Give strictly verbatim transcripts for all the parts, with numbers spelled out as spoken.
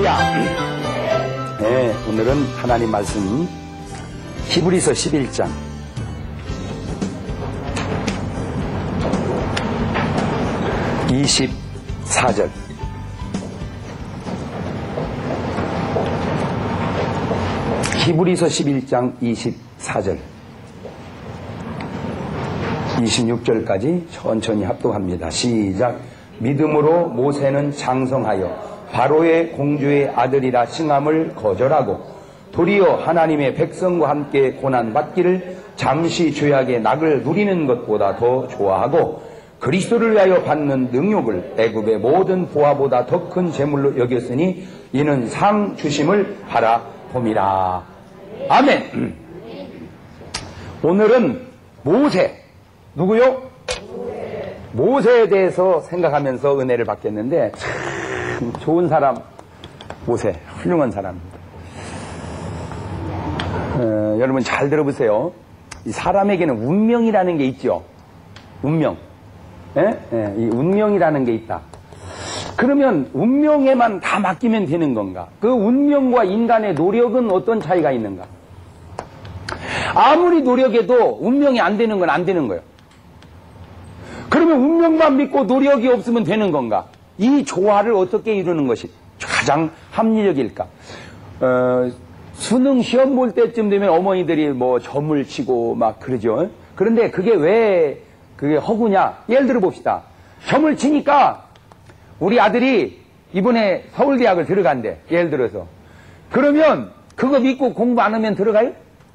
할렐루야. 네, 오늘은 하나님 말씀 히브리서 십일 장 이십사 절 히브리서 십일 장 이십사 절 이십육 절까지 천천히 합독합니다. 시작. 믿음으로 모세는 장성하여 바로의 공주의 아들이라 칭함을 거절하고 도리어 하나님의 백성과 함께 고난받기를 잠시 죄악의 낙을 누리는 것보다 더 좋아하고 그리스도를 위하여 받는 능욕을 애굽의 모든 보화보다 더 큰 재물로 여겼으니 이는 상 주심을 바라봄이라. 아멘. 오늘은 모세, 누구요? 모세에 대해서 생각하면서 은혜를 받겠는데 참 좋은 사람 모세, 훌륭한 사람입니다. 어, 여러분 잘 들어보세요. 이 사람에게는 운명이라는 게 있죠. 운명. 예? 예, 이 운명이라는 게 있다. 그러면 운명에만 다 맡기면 되는 건가? 그 운명과 인간의 노력은 어떤 차이가 있는가? 아무리 노력해도 운명이 안 되는 건 안 되는 거예요. 그러면 운명만 믿고 노력이 없으면 되는 건가? 이 조화를 어떻게 이루는 것이 가장 합리적일까? 어, 수능 시험 볼 때쯤 되면 어머니들이 뭐 점을 치고 막 그러죠. 그런데 그게 왜 그게 허구냐? 예를 들어 봅시다. 점을 치니까 우리 아들이 이번에 서울대학을 들어간대. 예를 들어서. 그러면 그거 믿고 공부 안 하면 들어가요?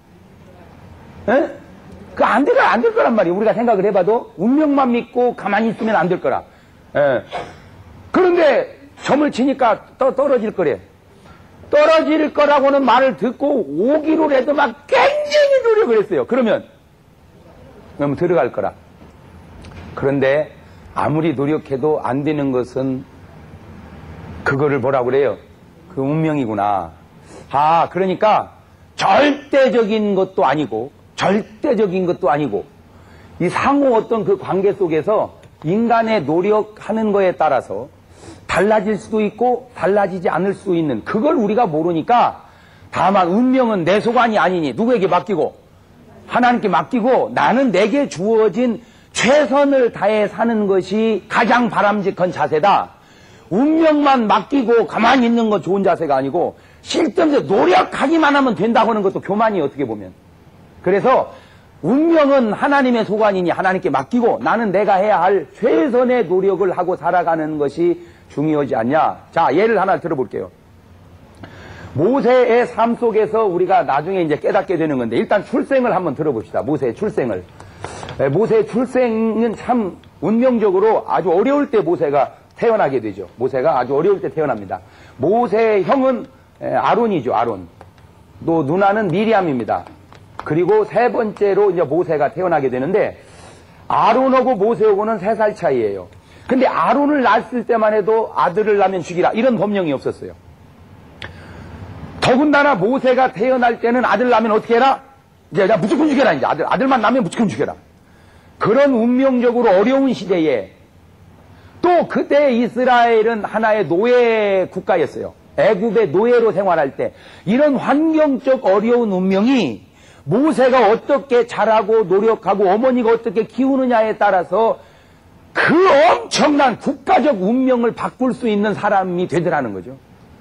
에? 그 안 들어가, 안 될 거란 말이에요. 우리가 생각을 해봐도 운명만 믿고 가만히 있으면 안 될 거라. 에. 그런데 점을 치니까 또 떨어질 거래. 떨어질 거라고는 말을 듣고 오기로 해도 막 굉장히 노력을 했어요. 그러면 그러면 들어갈 거라. 그런데 아무리 노력해도 안 되는 것은 그거를 뭐라고 그래요? 그 운명이구나. 아, 그러니까 절대적인 것도 아니고 절대적인 것도 아니고 이 상호 어떤 그 관계 속에서 인간의 노력하는 거에 따라서 달라질 수도 있고 달라지지 않을 수도 있는 그걸 우리가 모르니까 다만 운명은 내 소관이 아니니 누구에게 맡기고 하나님께 맡기고 나는 내게 주어진 최선을 다해 사는 것이 가장 바람직한 자세다. 운명만 맡기고 가만히 있는 건 좋은 자세가 아니고 실전에서 노력하기만 하면 된다고 하는 것도 교만이 어떻게 보면. 그래서 운명은 하나님의 소관이니 하나님께 맡기고 나는 내가 해야 할 최선의 노력을 하고 살아가는 것이 중요하지 않냐. 자, 예를 하나 들어볼게요. 모세의 삶 속에서 우리가 나중에 이제 깨닫게 되는 건데 일단 출생을 한번 들어봅시다. 모세의 출생을. 모세의 출생은 참 운명적으로 아주 어려울 때 모세가 태어나게 되죠. 모세가 아주 어려울 때 태어납니다. 모세의 형은 아론이죠. 아론. 또 누나는 미리암입니다. 그리고 세 번째로 이제 모세가 태어나게 되는데 아론하고 모세하고는 세 살 차이예요. 근데 아론을 낳았을 때만 해도 아들을 낳으면 죽이라 이런 법령이 없었어요. 더군다나 모세가 태어날 때는 아들 낳으면 어떻게 해라? 이제 무조건 죽여라. 이제 아들 아들만 낳으면 무조건 죽여라. 그런 운명적으로 어려운 시대에 또 그때 이스라엘은 하나의 노예 국가였어요. 애굽의 노예로 생활할 때 이런 환경적 어려운 운명이 모세가 어떻게 자라고 노력하고 어머니가 어떻게 키우느냐에 따라서 그 엄청난 국가적 운명을 바꿀 수 있는 사람이 되더라는 거죠.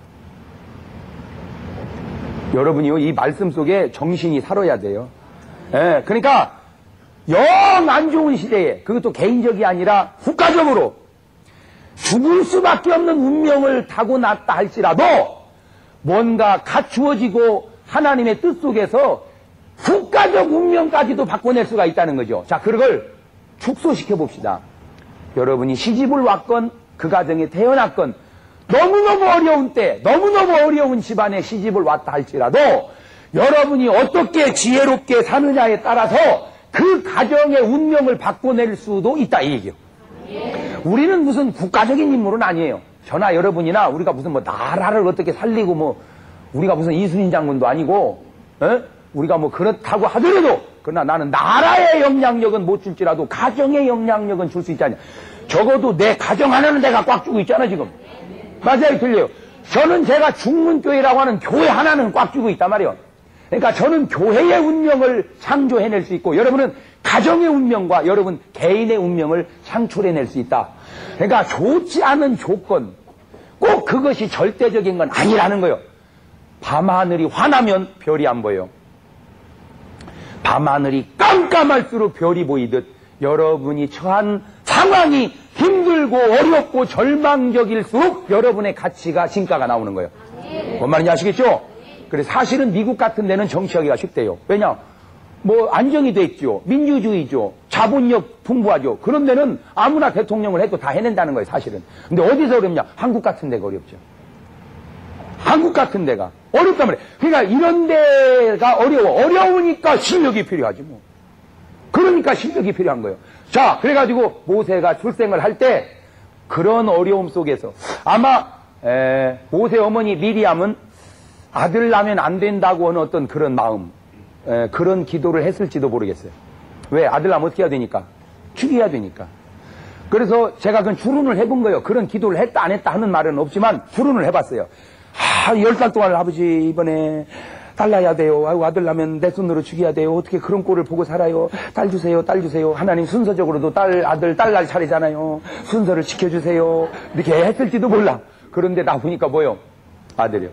여러분이요, 이 말씀 속에 정신이 살아야 돼요. 예, 그러니까 영 안 좋은 시대에 그것도 개인적이 아니라 국가적으로 죽을 수밖에 없는 운명을 타고났다 할지라도 뭔가 갖추어지고 하나님의 뜻 속에서 국가적 운명까지도 바꿔낼 수가 있다는 거죠. 자, 그걸 축소시켜 봅시다. 여러분이 시집을 왔건 그 가정에 태어났건 너무너무 어려운 때 너무너무 어려운 집안에 시집을 왔다 할지라도 여러분이 어떻게 지혜롭게 사느냐에 따라서 그 가정의 운명을 바꿔낼 수도 있다 이 얘기예요. 우리는 무슨 국가적인 인물은 아니에요. 저나 여러분이나 우리가 무슨 뭐 나라를 어떻게 살리고 뭐 우리가 무슨 이순신 장군도 아니고 에? 우리가 뭐 그렇다고 하더라도 그러나 나는 나라의 영향력은 못 줄지라도 가정의 영향력은 줄 수 있지 않냐. 적어도 내 가정 하나는 내가 꽉 쥐고 있잖아 지금. 맞아요, 틀려요. 저는 제가 중문교회라고 하는 교회 하나는 꽉 쥐고 있단 말이에요. 그러니까 저는 교회의 운명을 창조해낼 수 있고 여러분은 가정의 운명과 여러분 개인의 운명을 창출해낼 수 있다. 그러니까 좋지 않은 조건, 꼭 그것이 절대적인 건 아니라는 거예요. 밤하늘이 환하면 별이 안 보여요. 밤하늘이 깜깜할수록 별이 보이듯 여러분이 처한 상황이 힘들고 어렵고 절망적일수록 여러분의 가치가 진가가 나오는 거예요. 뭔 말인지 아시겠죠? 그래서 사실은 미국 같은 데는 정치하기가 쉽대요. 왜냐? 뭐 안정이 돼 있죠. 민주주의죠. 자본력 풍부하죠. 그런 데는 아무나 대통령을 해도 다 해낸다는 거예요, 사실은. 근데 어디서 어렵냐? 한국 같은 데가 어렵죠. 한국 같은 데가 어렵단 말이에요. 그러니까 이런 데가 어려워. 어려우니까 실력이 필요하지 뭐. 그러니까 실력이 필요한 거예요. 자, 그래가지고 모세가 출생을 할 때 그런 어려움 속에서 아마 에, 모세 어머니 미리암은 아들 낳으면 안 된다고 하는 어떤 그런 마음, 에, 그런 기도를 했을지도 모르겠어요. 왜? 아들 낳으면 어떻게 해야 되니까? 죽여야 되니까. 그래서 제가 그건 추론을 해본 거예요. 그런 기도를 했다 안 했다 하는 말은 없지만 추론을 해봤어요. 아, 열 살 동안 아버지 이번에 딸 낳아야 돼요. 아이고, 아들 낳으면 내 손으로 죽여야 돼요. 어떻게 그런 꼴을 보고 살아요. 딸 주세요. 딸 주세요. 하나님 순서적으로도 딸, 아들, 딸 날 차례잖아요. 순서를 지켜주세요. 이렇게 했을지도 몰라. 그런데 나 보니까 뭐요? 아들이요.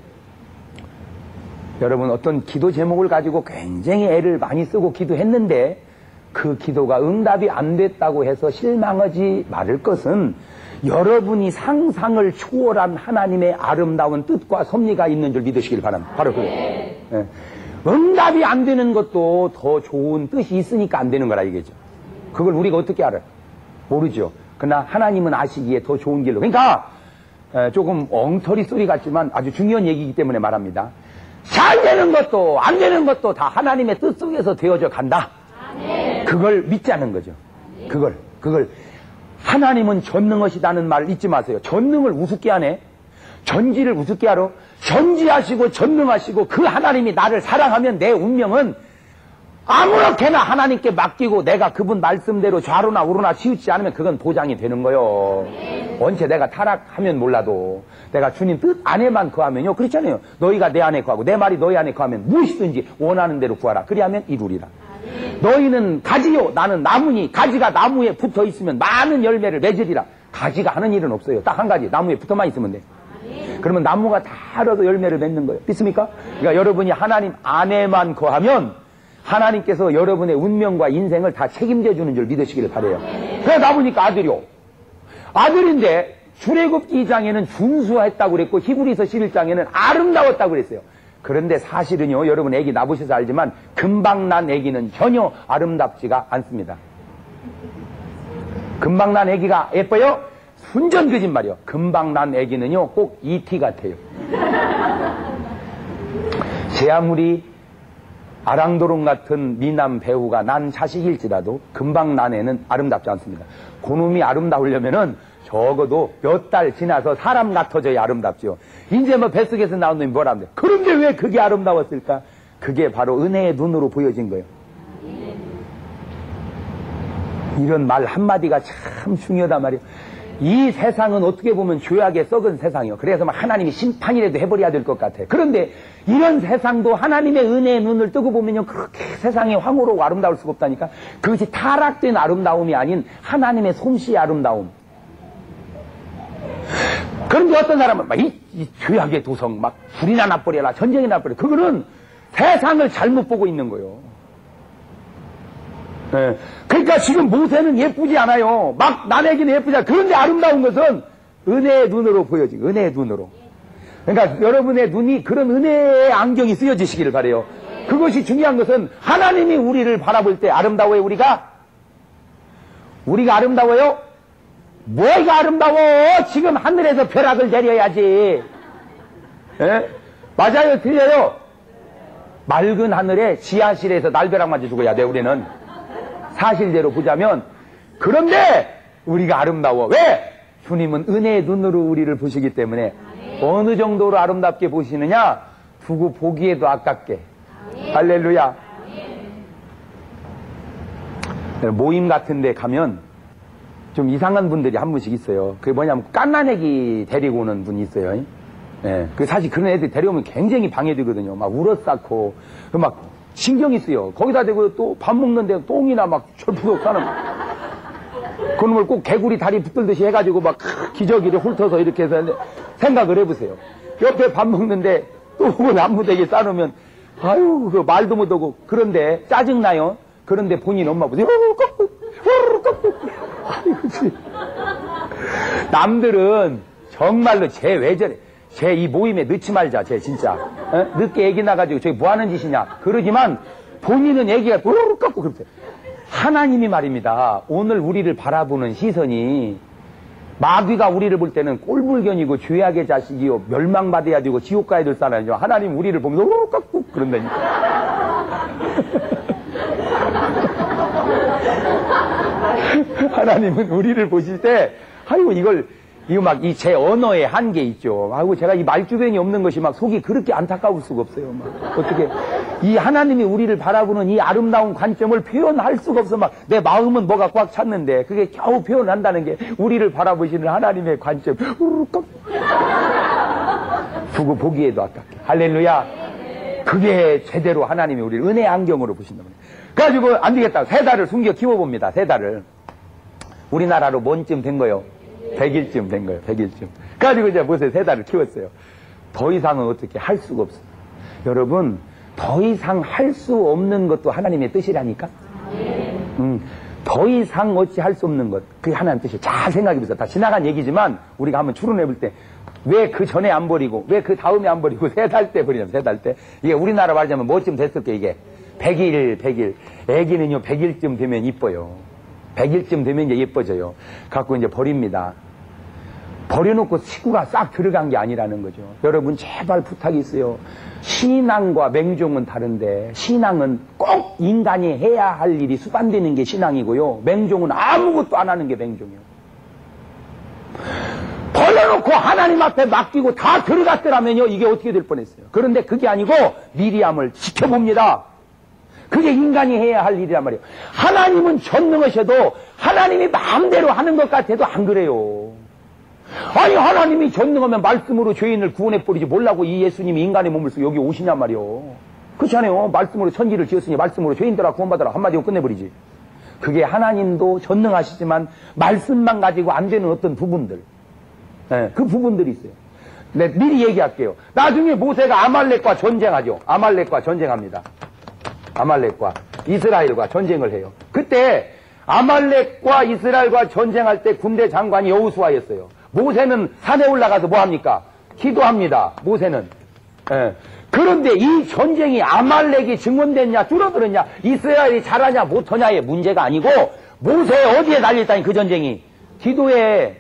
여러분 어떤 기도 제목을 가지고 굉장히 애를 많이 쓰고 기도했는데 그 기도가 응답이 안 됐다고 해서 실망하지 말을 것은 여러분이 상상을 초월한 하나님의 아름다운 뜻과 섭리가 있는 줄 믿으시길 바랍니다. 바로 그거예요. 예. 응답이 안 되는 것도 더 좋은 뜻이 있으니까 안 되는 거라 이거죠. 그걸 우리가 어떻게 알아요? 모르죠. 그러나 하나님은 아시기에 더 좋은 길로. 그러니까 조금 엉터리 소리 같지만 아주 중요한 얘기이기 때문에 말합니다. 잘 되는 것도 안 되는 것도 다 하나님의 뜻 속에서 되어져 간다. 그걸 믿자는 거죠. 그걸 그걸 하나님은 전능하시다는 말 잊지 마세요. 전능을 우습게 하네. 전지를 우습게 하러 전지하시고 전능하시고 그 하나님이 나를 사랑하면 내 운명은 아무렇게나 하나님께 맡기고 내가 그분 말씀대로 좌로나 우로나 치우치지 않으면 그건 보장이 되는 거요. 언제 내가 타락하면 몰라도 내가 주님 뜻 안에만 거하면요. 그렇잖아요. 너희가 내 안에 거하고 내 말이 너희 안에 거하면 무엇이든지 원하는 대로 구하라. 그리하면 이루리라. 너희는 가지요. 나는 나무니 가지가 나무에 붙어 있으면 많은 열매를 맺으리라. 가지가 하는 일은 없어요. 딱 한 가지. 나무에 붙어만 있으면 돼. 그러면 나무가 다 알아서 열매를 맺는 거예요. 믿습니까? 그러니까 여러분이 하나님 안에만 거하면 하나님께서 여러분의 운명과 인생을 다 책임져 주는 줄 믿으시기를 바라요. 그래서 나보니까 아들이요. 아들인데 출애굽기 이 장에는 준수했다고 그랬고 히브리서 십일 장에는 아름다웠다고 그랬어요. 그런데 사실은요, 여러분 애기 낳으셔서 알지만 금방 난 애기는 전혀 아름답지가 않습니다. 금방 난 애기가 예뻐요? 순전 거짓말이요. 금방 난 애기는요 꼭 이티 같아요. 제 아무리 아랑도롱 같은 미남 배우가 난 자식일지라도 금방 난 애는 아름답지 않습니다. 그놈이 아름다우려면은 적어도 몇 달 지나서 사람 같아져야 아름답죠. 이제 뭐 뱃속에서 나온 놈이 뭐라 하는데. 그런데 왜 그게 아름다웠을까? 그게 바로 은혜의 눈으로 보여진 거예요. 이런 말 한마디가 참 중요하단 말이에요. 이 세상은 어떻게 보면 죄악에 썩은 세상이요. 그래서 막 하나님이 심판이라도 해버려야 될 것 같아. 그런데 이런 세상도 하나님의 은혜의 눈을 뜨고 보면요, 그렇게 세상이 황홀하고 아름다울 수가 없다니까. 그것이 타락된 아름다움이 아닌 하나님의 솜씨의 아름다움. 그런데 어떤 사람은 막 이, 이 죄악의 도성, 막 불이나 나버려라, 전쟁이 나버려. 그거는 세상을 잘못 보고 있는 거예요. 네. 그러니까 지금 모세는 예쁘지 않아요. 막 남에게는 예쁘지 않아요. 그런데 아름다운 것은 은혜의 눈으로 보여진 거예요. 은혜의 눈으로. 그러니까 여러분의 눈이 그런 은혜의 안경이 쓰여지시기를 바라요. 그것이 중요한 것은 하나님이 우리를 바라볼 때 아름다워요. 우리가 우리가 아름다워요? 뭐가 아름다워? 지금 하늘에서 벼락을 내려야지. 예? 맞아요? 틀려요? 맑은 하늘에 지하실에서 날벼락 맞아 죽어야 돼. 우리는 사실대로 보자면. 그런데 우리가 아름다워. 왜? 주님은 은혜의 눈으로 우리를 보시기 때문에. 어느 정도로 아름답게 보시느냐? 두고 보기에도 아깝게. 할렐루야. 모임 같은 데 가면 좀 이상한 분들이 한 분씩 있어요. 그게 뭐냐면 깐난애기 데리고 오는 분이 있어요. 예, 그 사실 그런 애들 데려오면 굉장히 방해되거든요. 막 울어싸고, 막 신경이 쓰여. 거기다 대고 또 밥 먹는데 똥이나 막 철푸덕 하는. 그놈을 꼭 개구리 다리 붙들듯이 해가지고 막 기저귀를 훑어서 이렇게 해서 생각을 해보세요. 옆에 밥 먹는데 똥을 나무대게 싸놓으면, 아유, 그 말도 못하고. 그런데 짜증나요. 그런데 본인 엄마 보세요. 아이고, 남들은 정말로 쟤 왜 저래? 쟤 이 모임에 넣지 말자, 쟤 진짜. 어? 늦게 애기 나가지고 저기 뭐 하는 짓이냐. 그러지만 본인은 애기가 우르르 깎고 그러세요. 하나님이 말입니다. 오늘 우리를 바라보는 시선이 마귀가 우리를 볼 때는 꼴불견이고 죄악의 자식이요 멸망받아야 되고 지옥 가야 될 사람이죠. 하나님 우리를 보면서 우르르 깎고 그런다니까. 하나님은 우리를 보실 때 아이고 이걸 이거 막 이 제 언어의 한계 있죠. 아이고 제가 이 말주변이 없는 것이 막 속이 그렇게 안타까울 수가 없어요. 막 어떻게 이 하나님이 우리를 바라보는 이 아름다운 관점을 표현할 수가 없어. 막 내 마음은 뭐가 꽉 찼는데 그게 겨우 표현한다는 게 우리를 바라보시는 하나님의 관점. 우르륵 두고 보기에도 아깝게. 할렐루야. 그게 제대로 하나님이 우리를 은혜의 안경으로 보신다면. 그래가지고 안 되겠다. 세 달을 숨겨 키워봅니다. 세 달을. 우리나라로 뭔쯤 된 거요? 백 일쯤 된 거예요. 백 일쯤. 그래가지고 이제 무슨 세 달을 키웠어요. 더 이상은 어떻게 할 수가 없어요. 여러분, 더 이상 할 수 없는 것도 하나님의 뜻이라니까? 음, 더 이상 어찌 할 수 없는 것. 그게 하나님의 뜻이에요. 잘 생각해보세요. 다 지나간 얘기지만 우리가 한번 추론해볼 때 왜 그 전에 안 버리고 왜 그 다음에 안 버리고 세 달 때 버리냐면 세 달 때. 이게 우리나라 말하자면 뭐쯤 됐을까 이게. 백 일, 백 일. 애기는요, 백 일쯤 되면 이뻐요. 백 일쯤 되면 이제 예뻐져요. 갖고 이제 버립니다. 버려놓고 식구가 싹 들어간 게 아니라는 거죠. 여러분 제발 부탁이 있어요. 신앙과 맹종은 다른데 신앙은 꼭 인간이 해야 할 일이 수반되는 게 신앙이고요. 맹종은 아무것도 안 하는 게 맹종이에요. 버려놓고 하나님 앞에 맡기고 다 들어갔더라면요. 이게 어떻게 될 뻔했어요. 그런데 그게 아니고 미리암을 지켜봅니다. 그게 인간이 해야 할 일이란 말이에요. 하나님은 전능하셔도 하나님이 마음대로 하는 것 같아도 안 그래요. 아니 하나님이 전능하면 말씀으로 죄인을 구원해버리지 몰라고 이 예수님이 인간의 몸을 쓰고 여기 오시냔 말이요. 그렇지 않아요. 말씀으로 천지를 지었으니 말씀으로 죄인들아 구원받아라 한마디로 끝내버리지. 그게 하나님도 전능하시지만 말씀만 가지고 안 되는 어떤 부분들, 네, 그 부분들이 있어요. 네, 미리 얘기할게요. 나중에 모세가 아말렉과 전쟁하죠. 아말렉과 전쟁합니다. 아말렉과 이스라엘과 전쟁을 해요. 그때 아말렉과 이스라엘과 전쟁할 때 군대 장관이 여호수아였어요. 모세는 산에 올라가서 뭐합니까? 기도합니다. 모세는. 예. 그런데 이 전쟁이 아말렉이 증원됐냐 줄어들었냐 이스라엘이 잘하냐 못하냐의 문제가 아니고 모세 어디에 달려있다니 그 전쟁이? 기도에.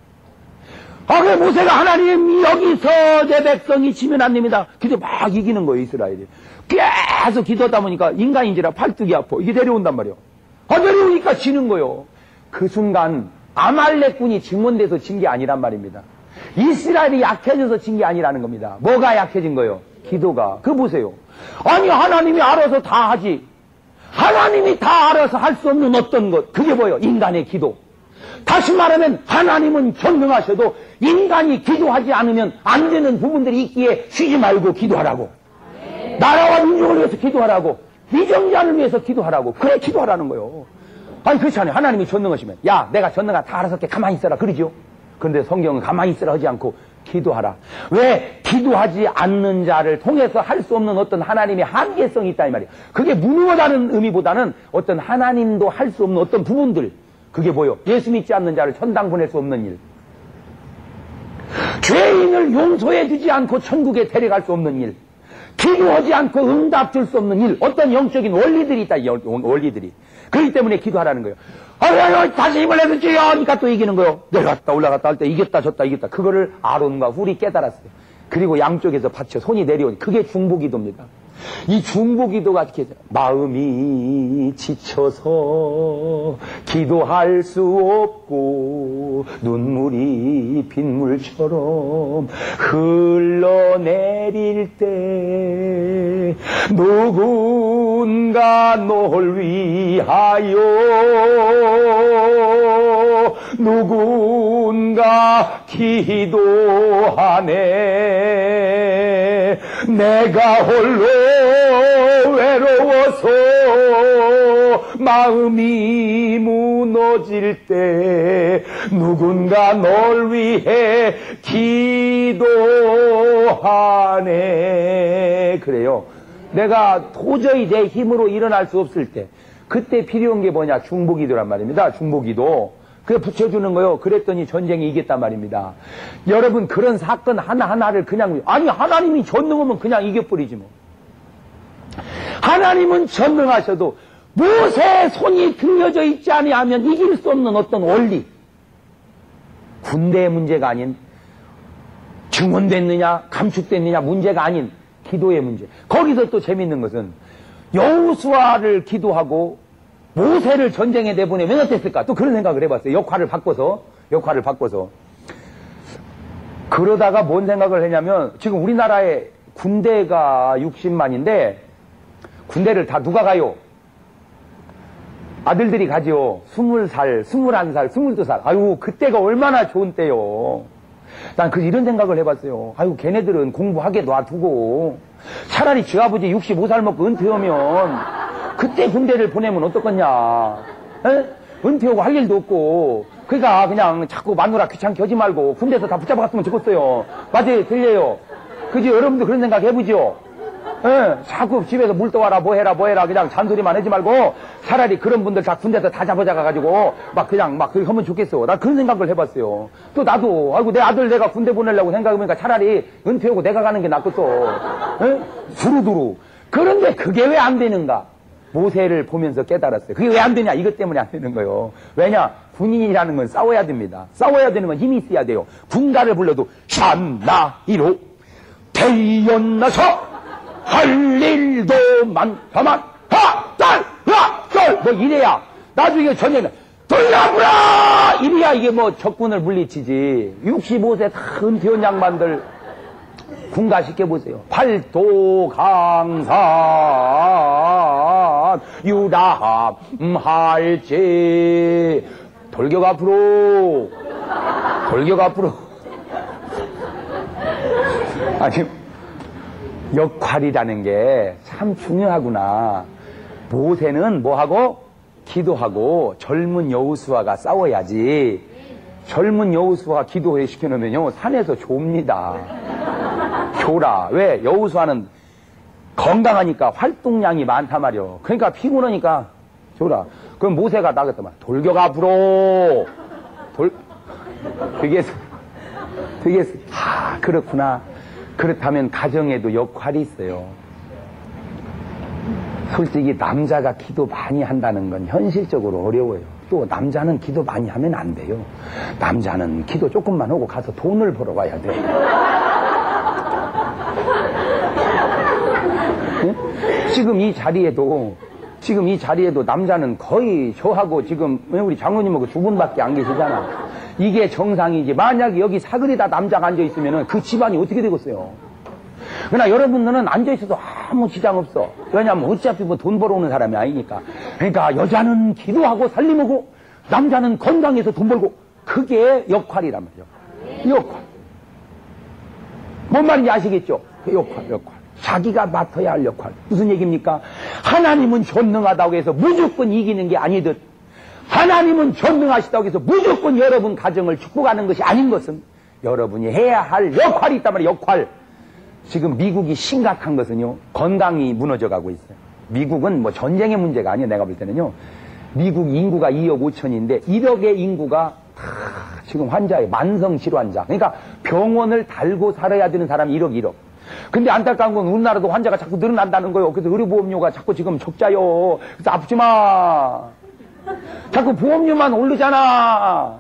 아, 그래 모세가 하나님 여기서 내 백성이 지면 안 됩니다. 기도 막 이기는 거예요 이스라엘이. 계속 기도하다 보니까 인간인지라 팔뚝이 아파. 이게 내려온단 말이에요. 아, 내려오니까 지는 거예요. 그 순간 아말렉군이 증원돼서 진 게 아니란 말입니다. 이스라엘이 약해져서 진 게 아니라는 겁니다. 뭐가 약해진 거예요? 기도가. 그거 보세요. 아니 하나님이 알아서 다 하지. 하나님이 다 알아서 할 수 없는 어떤 것. 그게 뭐예요? 인간의 기도. 다시 말하면 하나님은 전능하셔도 인간이 기도하지 않으면 안 되는 부분들이 있기에 쉬지 말고 기도하라고. 나라와 민족을 위해서 기도하라고. 위정자를 위해서 기도하라고. 그래 기도하라는 거예요. 아니 그렇지 않아요. 하나님이 전능하시면 야 내가 전능하 다 알아서 할게 가만히 있어라 그러죠. 그런데 성경은 가만히 있으라 하지 않고 기도하라. 왜? 기도하지 않는 자를 통해서 할 수 없는 어떤 하나님의 한계성이 있다 이 말이에요. 그게 무능하다는 의미보다는 어떤 하나님도 할 수 없는 어떤 부분들. 그게 뭐요? 예수 믿지 않는 자를 천당 보낼 수 없는 일. 죄인을 용서해 주지 않고 천국에 데려갈 수 없는 일. 기도하지 않고 응답 줄 수 없는 일. 어떤 영적인 원리들이 있다. 원리들이. 그렇기 때문에 기도하라는 거예요. 아, 다시 힘을 내서 주여 하니까 또 이기는 거예요. 내려갔다 올라갔다 할 때 이겼다 졌다 이겼다. 그거를 아론과 훌이 깨달았어요. 그리고 양쪽에서 받쳐 손이 내려오니 그게 중보기도입니다. 이 중보기도가 이렇게 마음이 지쳐서 기도할 수 없고 눈물이 빗물처럼 흘러내릴 때 누군가 널 위하여 누군가 기도하네. 내가 홀로 외로워서 마음이 무너질 때 누군가 널 위해 기도하네. 그래요. 내가 도저히 내 힘으로 일어날 수 없을 때 그때 필요한 게 뭐냐? 중보기도란 말입니다. 중보기도. 그래 붙여주는 거요. 그랬더니 전쟁이 이겼단 말입니다. 여러분 그런 사건 하나하나를 그냥 아니 하나님이 전능하면 그냥 이겨버리지 뭐. 하나님은 전능하셔도 모세의 손이 들려져 있지 아니하면 이길 수 없는 어떤 원리, 군대의 문제가 아닌 증언됐느냐 감축됐느냐 문제가 아닌 기도의 문제. 거기서 또 재밌는 것은 여호수아를 기도하고 모세를 전쟁에 내보내면 어땠을까? 또 그런 생각을 해봤어요. 역할을 바꿔서 역할을 바꿔서 그러다가 뭔 생각을 했냐면 지금 우리나라에 군대가 육십만인데 군대를 다 누가 가요? 아들들이 가지요. 스물 살, 스물한 살, 스물두 살. 아유 그때가 얼마나 좋은 때요. 난 그 이런 생각을 해봤어요. 아유 걔네들은 공부하게 놔두고 차라리 지 아버지 육십오 살 먹고 은퇴하면 그때 군대를 보내면 어떡하냐. 에? 은퇴하고 할 일도 없고 그러니까 그냥 자꾸 마누라 귀찮게 하지 말고 군대에서 다 붙잡아갔으면 좋겠어요. 맞아요. 들려요. 그지? 여러분도 그런 생각 해보죠. 에? 자꾸 집에서 물 떠와라 뭐해라 뭐해라 그냥 잔소리만 하지 말고 차라리 그런 분들 다 군대에서 다 잡아잡아가지고 막 그냥 막 그렇게 하면 좋겠어. 나 그런 생각을 해봤어요. 또 나도 아이고 내 아들 내가 군대 보내려고 생각해보니까 차라리 은퇴하고 내가 가는 게 낫겠어. 에? 두루두루. 그런데 그게 왜 안 되는가? 모세를 보면서 깨달았어요. 그게 왜 안 되냐? 이것 때문에 안 되는 거예요. 왜냐? 군인이라는 건 싸워야 됩니다. 싸워야 되는 건 힘이 있어야 돼요. 군가를 불러도 샴나이로 태연나서 할 일도 많다만 하딸 하딸 뭐 이래야 나중에 전쟁은 돌려부라 이래야 이게 뭐 적군을 물리치지. 육십오 세 다 은퇴한 양반들 군가시켜보세요. 팔도강산 유람할지 돌격 앞으로 돌격 앞으로. 아니 역할이라는 게 참 중요하구나. 모세는 뭐하고? 기도하고 젊은 여호수아가 싸워야지. 젊은 여호수아가 기도회 시켜놓으면요 산에서 좁니다. 조라. 왜? 여호수아는 건강하니까 활동량이 많단 말이요. 그러니까 피곤하니까 조라. 그럼 모세가 나갔더만 돌격 앞으로 돌 되겠어 되겠어. 아 그렇구나. 그렇다면 가정에도 역할이 있어요. 솔직히 남자가 기도 많이 한다는 건 현실적으로 어려워요. 또 남자는 기도 많이 하면 안 돼요. 남자는 기도 조금만 하고 가서 돈을 벌어 와야 돼요. 네? 지금 이 자리에도 지금 이 자리에도 남자는 거의 저하고 지금 우리 장로님하고 두 분밖에 안 계시잖아. 이게 정상이지. 만약에 여기 사거리 다 남자가 앉아있으면 그 집안이 어떻게 되겠어요? 그러나 여러분들은 앉아있어도 아무 지장 없어. 왜냐하면 어차피 뭐 돈 벌어오는 사람이 아니니까. 그러니까 여자는 기도하고 살림하고 남자는 건강해서 돈 벌고 그게 역할이란 말이죠. 역할. 뭔 말인지 아시겠죠? 그 역할, 역할. 자기가 맡아야 할 역할. 무슨 얘기입니까? 하나님은 전능하다고 해서 무조건 이기는 게 아니듯 하나님은 전능하시다고 해서 무조건 여러분 가정을 축복하는 것이 아닌 것은 여러분이 해야 할 역할이 있단 말이에요. 역할. 지금 미국이 심각한 것은요 건강이 무너져 가고 있어요. 미국은 뭐 전쟁의 문제가 아니에요. 내가 볼 때는요 미국 인구가 이억 오천인데 일억의 인구가 다 지금 환자예요. 만성질환자. 그러니까 병원을 달고 살아야 되는 사람이 일억 일억. 근데 안타까운 건 우리나라도 환자가 자꾸 늘어난다는 거예요. 그래서 의료보험료가 자꾸 지금 적자요. 그래서 아프지 마. 자꾸 보험료만 오르잖아.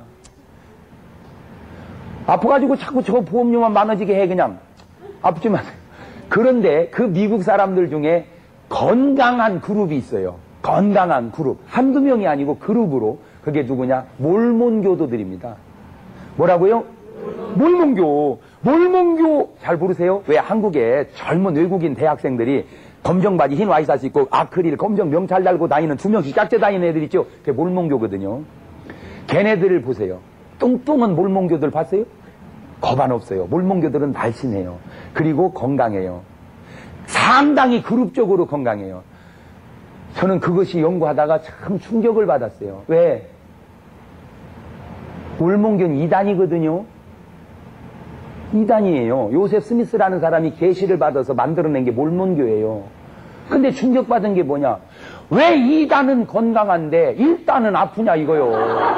아파가지고 자꾸 저 보험료만 많아지게 해. 그냥 아프지 마세요. 그런데 그 미국 사람들 중에 건강한 그룹이 있어요. 건강한 그룹. 한두 명이 아니고 그룹으로. 그게 누구냐? 몰몬교도들입니다. 뭐라고요? 몰몬교. 몰몬교 잘 모르세요? 왜 한국에 젊은 외국인 대학생들이 검정 바지 흰 와이셔츠 입고 아크릴 검정 명찰 달고 다니는 두 명씩 짝져 다니는 애들 있죠? 그게 몰몬교거든요. 걔네들을 보세요. 뚱뚱한 몰몬교들 봤어요? 겁안 없어요. 몰몬교들은 날씬해요. 그리고 건강해요. 상당히 그룹적으로 건강해요. 저는 그것이 연구하다가 참 충격을 받았어요. 왜? 몰몬교는 이단이거든요. 이단이에요. 요셉 스미스라는 사람이 계시를 받아서 만들어낸 게 몰몬교예요. 근데 충격받은 게 뭐냐? 왜 이단은 건강한데 일단은 아프냐 이거요.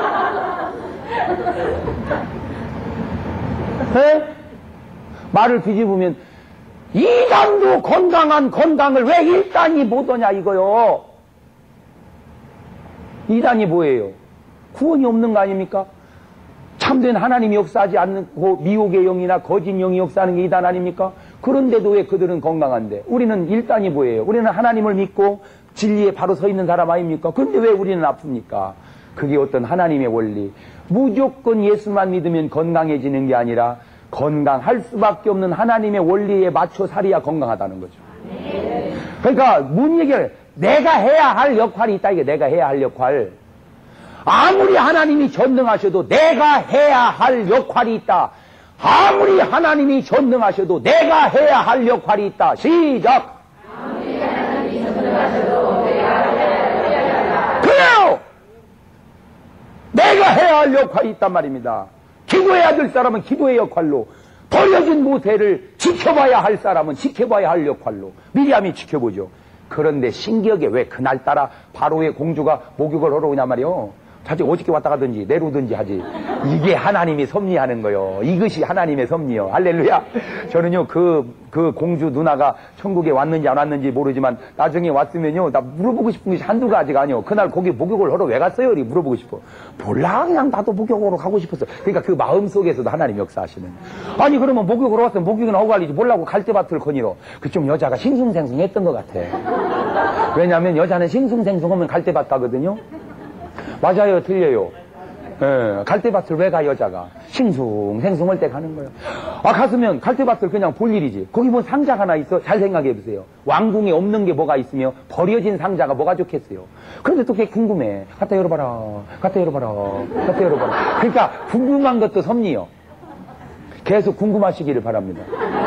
네? 말을 뒤집으면 이단도 건강한 건강을 왜 일단이 못 오냐 이거요. 이단이 뭐예요? 구원이 없는 거 아닙니까? 참된 하나님이 역사하지 않고 미혹의 영이나 거짓 영이 역사하는 게 이단 아닙니까? 그런데도 왜 그들은 건강한데? 우리는 일단이 뭐예요? 우리는 하나님을 믿고 진리에 바로 서 있는 사람 아닙니까? 그런데 왜 우리는 아픕니까? 그게 어떤 하나님의 원리. 무조건 예수만 믿으면 건강해지는 게 아니라 건강할 수밖에 없는 하나님의 원리에 맞춰 살아야 건강하다는 거죠. 그러니까 뭔 얘기를 내가 해야 할 역할이 있다. 이게 내가 해야 할 역할. 아무리 하나님이 전능하셔도 내가 해야 할 역할이 있다. 아무리 하나님이 전능하셔도 내가 해야 할 역할이 있다. 시작! 아무리 하나님이 전능하셔도 내가 해야 할 역할이 있다. 그래요! 내가 해야 할 역할이 있단 말입니다. 기도해야 될 사람은 기도의 역할로, 버려진 모세를 지켜봐야 할 사람은 지켜봐야 할 역할로 미리암이 지켜보죠. 그런데 신기하게 왜 그날따라 바로의 공주가 목욕을 하러 오냐 말이요. 자칫 어저께 왔다 가든지 내려오든지 하지. 이게 하나님이 섭리하는 거요. 이것이 하나님의 섭리요. 할렐루야. 저는요 그, 그 공주 누나가 천국에 왔는지 안 왔는지 모르지만 나중에 왔으면요 나 물어보고 싶은 것이 한두 가지가 아니요. 그날 거기 목욕을 하러 왜 갔어요? 이렇게 물어보고 싶어. 몰라, 그냥 나도 목욕하러 가고 싶었어. 그러니까 그 마음속에서도 하나님 역사하시는. 아니 그러면 목욕을 왔으면 목욕이나 하고 갈리지 몰라고 갈대밭을 거니러. 그 좀 여자가 싱숭생숭했던 것 같아. 왜냐하면 여자는 싱숭생숭하면 갈대밭 가거든요. 맞아요, 틀려요. 예, 갈대밭을 왜 가, 여자가? 싱숭생숭할 때 가는 거예요. 아, 갔으면 갈대밭을 그냥 볼 일이지. 거기 뭐 상자가 하나 있어? 잘 생각해 보세요. 왕궁에 없는 게 뭐가 있으며 버려진 상자가 뭐가 좋겠어요. 그런데 또 그게 궁금해. 갖다 열어봐라. 갖다 열어봐라. 갖다 열어봐라. 그러니까 궁금한 것도 섭리요. 계속 궁금하시기를 바랍니다.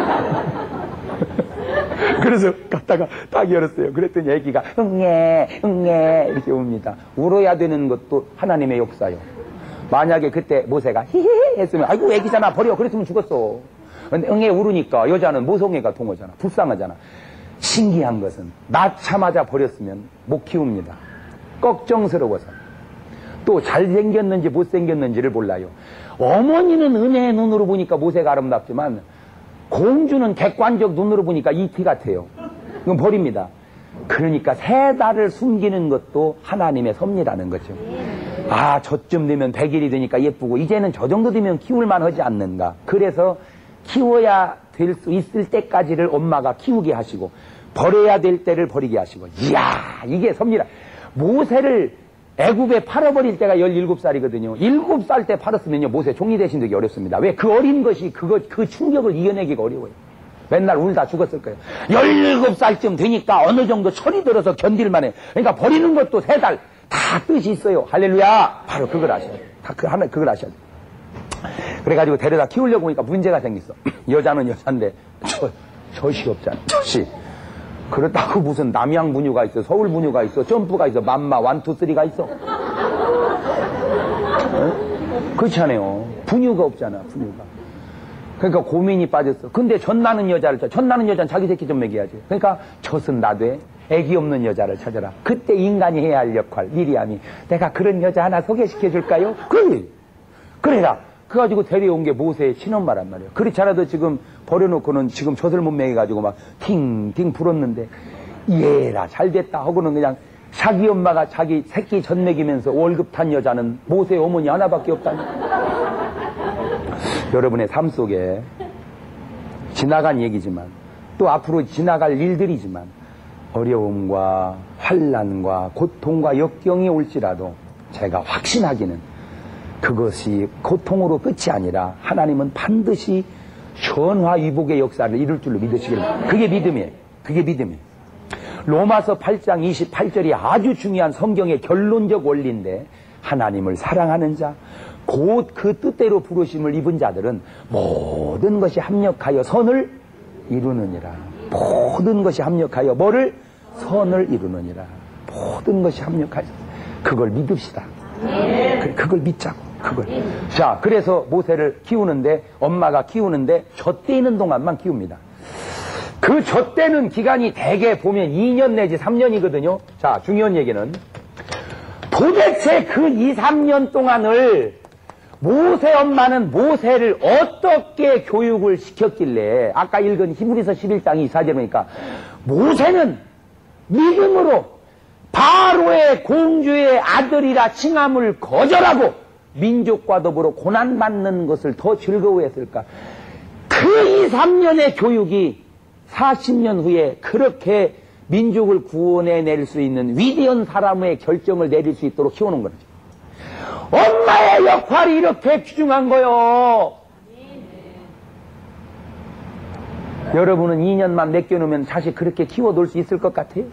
그래서 갔다가 딱 열었어요. 그랬더니 애기가 응애 응애 이렇게 옵니다. 울어야 되는 것도 하나님의 역사요. 만약에 그때 모세가 히히 했으면 아이고 애기잖아 버려 그랬으면 죽었어. 근데 응애 울으니까 여자는 모성애가 동하잖아. 불쌍하잖아. 신기한 것은 낳자마자 버렸으면 못 키웁니다. 걱정스러워서. 또 잘생겼는지 못생겼는지를 몰라요. 어머니는 은혜의 눈으로 보니까 모세가 아름답지만 공주는 객관적 눈으로 보니까 이티 같아요. 이건 버립니다. 그러니까 세 달을 숨기는 것도 하나님의 섭리라는 거죠. 아, 저쯤 되면 백 일이 되니까 예쁘고 이제는 저 정도 되면 키울만 하지 않는가. 그래서 키워야 될 수 있을 때까지를 엄마가 키우게 하시고 버려야 될 때를 버리게 하시고. 이야, 이게 섭리라. 모세를 애굽에 팔아버릴 때가 열일곱 살이거든요. 일곱 살 때 팔았으면요, 모세 종이 대신 되기 어렵습니다. 왜? 그 어린 것이 그거, 그 충격을 이겨내기가 어려워요. 맨날 울다 죽었을 거예요. 열일곱 살쯤 되니까 어느 정도 철이 들어서 견딜만 해. 그러니까 버리는 것도 세 달, 다 뜻이 있어요. 할렐루야! 바로 그걸 아셔야 돼요. 다 그, 하나, 그걸 아셔야 돼요. 그래가지고 데려다 키우려고 보니까 문제가 생겼어. 여자는 여잔데, 저, 젖이 없잖아. 젖이. 그렇다고 무슨 남양 분유가 있어, 서울 분유가 있어, 점프가 있어, 맘마, 완투, 쓰리가 있어. 어? 그렇지 않아요. 분유가 없잖아, 분유가. 그러니까 고민이 빠졌어. 근데 젖 나는 여자를 쳐. 젖 나는 여자는 자기 새끼 좀 먹여야지. 그러니까 젖은 나되 애기 없는 여자를 찾아라. 그때 인간이 해야 할 역할, 미리암이. 내가 그런 여자 하나 소개시켜 줄까요? 그래. 그래라. 그래가지고 데려온 게 모세의 친엄마란 말이에요. 그렇지 않아도 지금 버려놓고는 지금 젖을 못 먹여가지고 막 팅팅 불었는데 얘라 잘됐다 하고는 그냥 자기 엄마가 자기 새끼 젖 먹이면서 월급 탄 여자는 모세의 어머니 하나밖에 없다니. 여러분의 삶 속에 지나간 얘기지만 또 앞으로 지나갈 일들이지만 어려움과 환난과 고통과 역경이 올지라도 제가 확신하기는 그것이 고통으로 끝이 아니라 하나님은 반드시 전화위복의 역사를 이룰 줄로 믿으시길 바랍니다. 그게 믿음이에요. 그게 믿음이에요. 로마서 팔 장 이십팔 절이 아주 중요한 성경의 결론적 원리인데 하나님을 사랑하는 자, 곧 그 뜻대로 부르심을 입은 자들은 모든 것이 합력하여 선을 이루느니라. 모든 것이 합력하여 뭐를? 선을 이루느니라. 모든 것이 합력하여. 그걸 믿읍시다. 그걸 믿자고. 그걸. 자, 그래서 모세를 키우는데, 엄마가 키우는데 젖대는 동안만 키웁니다. 그 젖대는 기간이 대개 보면 이 년 내지 삼 년이거든요. 자, 중요한 얘기는 도대체 그 이, 삼 년 동안을 모세 엄마는 모세를 어떻게 교육을 시켰길래, 아까 읽은 히브리서 십일 장 이십사 절 보니까 모세는 믿음으로 바로의 공주의 아들이라 칭함을 거절하고 민족과 더불어 고난받는 것을 더 즐거워했을까? 그 이, 삼 년의 교육이 사십 년 후에 그렇게 민족을 구원해낼 수 있는 위대한 사람의 결정을 내릴 수 있도록 키우는 거죠. 엄마의 역할이 이렇게 귀중한 거요. 여러분은 이 년만 맡겨놓으면 자식 그렇게 키워놓을 수 있을 것 같아요?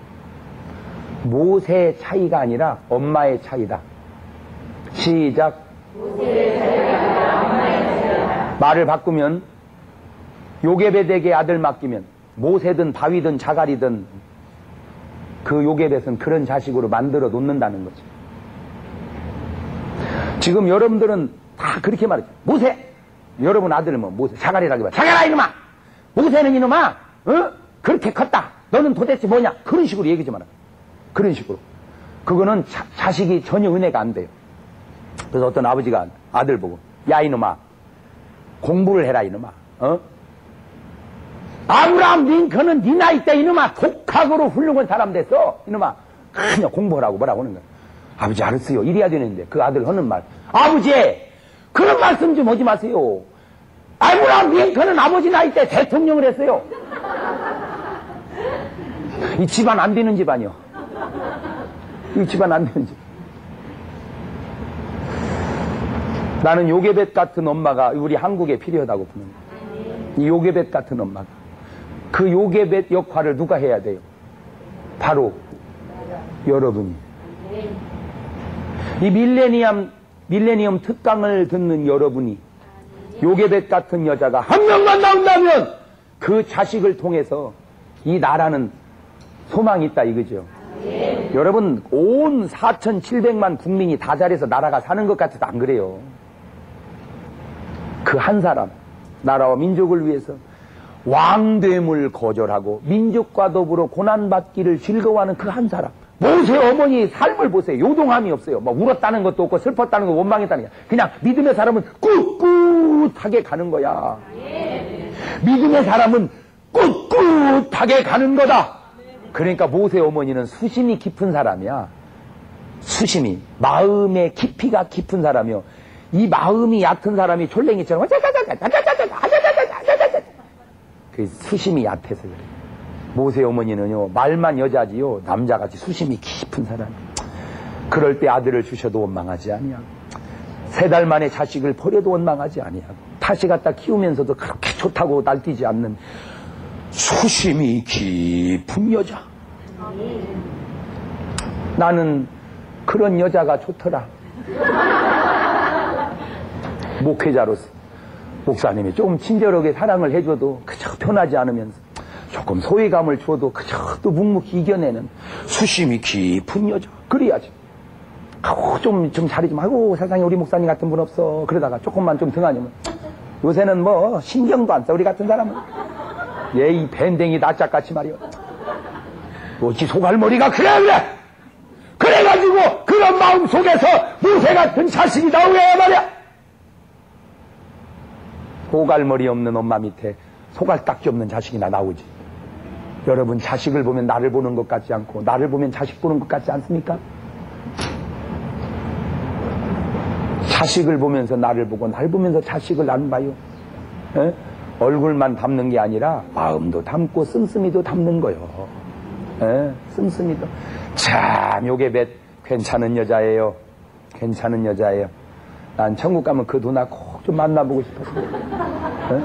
모세의 차이가 아니라 엄마의 차이다. 시작. 모세의 차이가 아니라 엄마의 차이다. 말을 바꾸면 요게벳에게 아들 맡기면 모세든 바위든 자갈이든 그 요게벳은 그런 자식으로 만들어 놓는다는 거죠. 지금 여러분들은 다 그렇게 말하죠. 모세! 여러분 아들은 뭐 모세, 자갈이라고 해봐. 자갈아 이놈아! 모세는 이놈아! 어? 그렇게 컸다! 너는 도대체 뭐냐? 그런 식으로 얘기 좀 하라. 그런 식으로. 그거는 자, 자식이 전혀 은혜가 안 돼요. 그래서 어떤 아버지가 아들 보고, 야 이놈아, 공부를 해라 이놈아. 어? 아브라함 링컨은 네 나이 때 이놈아 독학으로 훌륭한 사람 됐어. 이놈아 그냥 공부하라고 뭐라고 하는 거야. 아버지 알았어요. 이래야 되는데 그 아들 하는 말, 아버지 그런 말씀 좀 하지 마세요. 아브라함 링컨은 아버지 나이 때 대통령을 했어요. 이 집안 안 되는 집안이요. 이 집안 안 되는 집. 나는 요게벳 같은 엄마가 우리 한국에 필요하다고 보는 거예요. 이 요게벳 같은 엄마가. 그 요게벳 역할을 누가 해야 돼요? 바로 여러분이. 이 밀레니엄, 밀레니엄 특강을 듣는 여러분이 요게벳 같은 여자가 한 명만 나온다면 그 자식을 통해서 이 나라는 소망이 있다 이거죠. 네. 여러분 온 사천칠백만 국민이 다 잘해서 나라가 사는 것 같아도 안 그래요. 그 한 사람, 나라와 민족을 위해서 왕됨을 거절하고 민족과 더불어 고난받기를 즐거워하는 그 한 사람. 모세 어머니의 삶을 보세요. 요동함이 없어요. 뭐 울었다는 것도 없고 슬펐다는 거, 원망했다는 게. 그냥 믿음의 사람은 꿋꿋하게 가는 거야. 믿음의 사람은 꿋꿋하게 가는 거다. 그러니까 모세 어머니는 수심이 깊은 사람이야. 수심이. 마음의 깊이가 깊은 사람이요. 이 마음이 얕은 사람이 졸랭이처럼 그 수심이 얕아서 그래. 모세 어머니는요 말만 여자지요 남자같이 수심이 깊은 사람. 그럴 때 아들을 주셔도 원망하지 아니하고 세 달 만에 자식을 버려도 원망하지 아니하고 다시 갖다 키우면서도 그렇게 좋다고 날뛰지 않는 수심이 깊은 여자. 나는 그런 여자가 좋더라. 목회자로서 목사님이 조금 친절하게 사랑을 해줘도 그저 편하지 않으면서 조금 소외감을 줘도 그저 또 묵묵히 이겨내는 수심이 깊은 여자. 그래야지. 아우 좀, 좀 자리 좀 하고 세상에 우리 목사님 같은 분 없어. 그러다가 조금만 좀 등하냐면 요새는 뭐 신경도 안 써. 우리 같은 사람은 얘 이 밴댕이 낯짝같이 말이야. 어찌 소갈머리가 그래 그래 그래가지고 그런 마음 속에서 모세 같은 자식이 나오야 말이야. 소갈머리 없는 엄마 밑에 소갈딱지 없는 자식이나 나오지. 여러분 자식을 보면 나를 보는 것 같지 않고 나를 보면 자식 보는 것 같지 않습니까? 자식을 보면서 나를 보고 나를 보면서 자식을 안 봐요. 에? 얼굴만 담는 게 아니라 마음도 담고 씀씀이도 담는 거요. 예, 씀씀이도. 참 요게 몇 괜찮은 여자예요. 괜찮은 여자예요. 난 천국 가면 그 누나 꼭 좀 만나보고 싶었어. 예?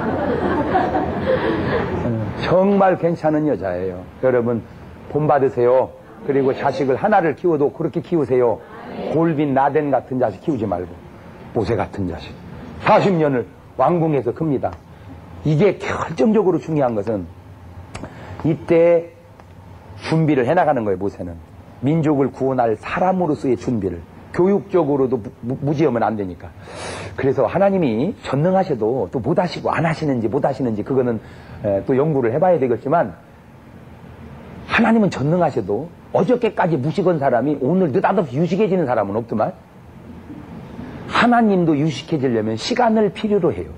예, 정말 괜찮은 여자예요. 여러분 본받으세요. 그리고 자식을 하나를 키워도 그렇게 키우세요. 골빈 나덴 같은 자식 키우지 말고 모세 같은 자식. 사십 년을 왕궁에서 큽니다. 이게 결정적으로 중요한 것은 이때 준비를 해나가는 거예요. 모세는 민족을 구원할 사람으로서의 준비를. 교육적으로도 무, 무지하면 안 되니까. 그래서 하나님이 전능하셔도 또 못하시고 안 하시는지 못하시는지 그거는 에, 또 연구를 해봐야 되겠지만, 하나님은 전능하셔도 어저께까지 무식한 사람이 오늘 느닷없이 유식해지는 사람은 없더만. 하나님도 유식해지려면 시간을 필요로 해요.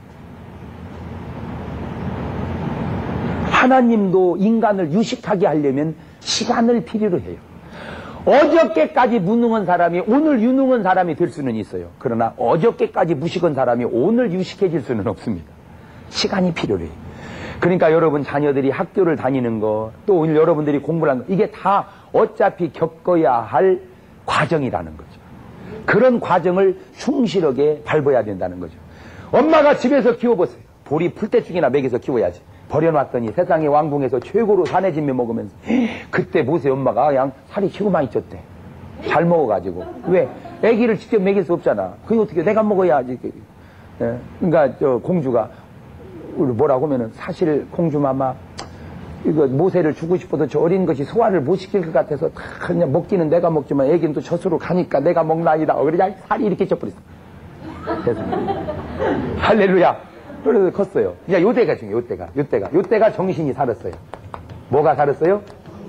하나님도 인간을 유식하게 하려면 시간을 필요로 해요. 어저께까지 무능한 사람이 오늘 유능한 사람이 될 수는 있어요. 그러나 어저께까지 무식한 사람이 오늘 유식해질 수는 없습니다. 시간이 필요해요. 그러니까 여러분 자녀들이 학교를 다니는 거, 또 오늘 여러분들이 공부를 하는 거, 이게 다 어차피 겪어야 할 과정이라는 거죠. 그런 과정을 충실하게 밟아야 된다는 거죠. 엄마가 집에서 키워보세요. 보리 풀떼죽이나 먹여서 키워야지. 버려놨더니 세상의 왕궁에서 최고로 산해진면 먹으면서 그때 모세 엄마가 그냥 살이 최고 많이 쪘대. 잘 먹어가지고. 왜? 애기를 직접 먹일 수 없잖아. 그게 어떻게 내가 먹어야지. 예. 그러니까 저 공주가 뭐라고 하면은, 사실 공주마마 이거 모세를 주고 싶어도 저 어린 것이 소화를 못 시킬 것 같아서 다 그냥 먹기는 내가 먹지만 애기는 또 젖으로 가니까 내가 먹나이다. 그래 살이 이렇게 쪄버렸어. 그래서 할렐루야. 그래서 컸어요. 그냥 요때가 중요해요. 요때가. 요때가. 요때가 정신이 살았어요. 뭐가 살았어요?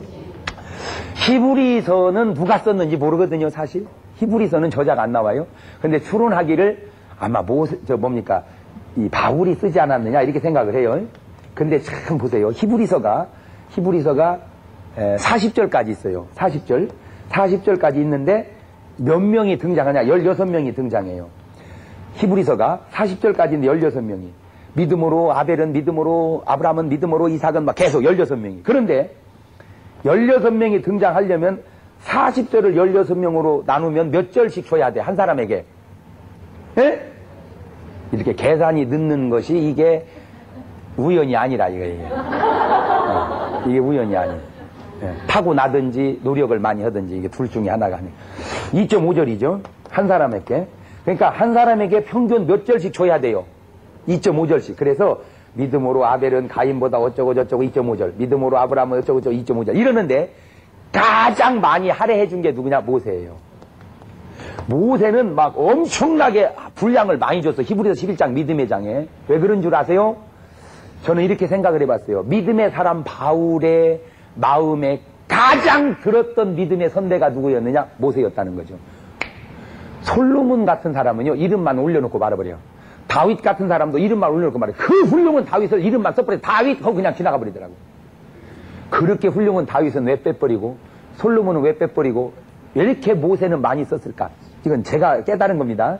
히브리서는 누가 썼는지 모르거든요, 사실. 히브리서는 저자가 안 나와요. 근데 추론하기를 아마 뭐, 저 뭡니까, 이 바울이 쓰지 않았느냐, 이렇게 생각을 해요. 근데 참 보세요. 히브리서가, 히브리서가 사십 절까지 있어요. 사십 절. 사십 절까지 있는데 몇 명이 등장하냐? 열여섯 명이 등장해요. 히브리서가 사십 절까지인데 열여섯 명이. 믿음으로 아벨은 믿음으로, 아브라함은 믿음으로, 이삭은 막 계속 열여섯 명이. 그런데 열여섯 명이 등장하려면 사십 절을 열여섯 명으로 나누면 몇 절씩 줘야 돼, 한 사람에게. 예? 이렇게 계산이 늦는 것이 이게 우연이 아니라 이거예요. 어, 이게 우연이 아니에요. 예. 타고나든지 노력을 많이 하든지 이게 둘 중에 하나가 아니에요. 이 점 오 절이죠. 한 사람에게. 그러니까 한 사람에게 평균 몇 절씩 줘야 돼요. 이 점 오 절씩. 그래서 믿음으로 아벨은 가인보다 어쩌고 저쩌고 이 점 오 절, 믿음으로 아브라함은 어쩌고 저쩌고 이 점 오 절 이러는데, 가장 많이 할애해 준 게 누구냐? 모세예요. 모세는 막 엄청나게 분량을 많이 줬어. 히브리서 십일 장 믿음의 장에. 왜 그런 줄 아세요? 저는 이렇게 생각을 해봤어요. 믿음의 사람 바울의 마음에 가장 들었던 믿음의 선배가 누구였느냐? 모세였다는 거죠. 솔로몬 같은 사람은요, 이름만 올려놓고 말아버려요. 다윗 같은 사람도 이름만 올려놓고 말해요. 그 훌륭한 다윗을 이름만 써버려요. 다윗 하고 그냥 지나가 버리더라고요. 그렇게 훌륭한 다윗은 왜 빼버리고, 솔로몬은 왜 빼버리고, 왜 이렇게 모세는 많이 썼을까? 이건 제가 깨달은 겁니다.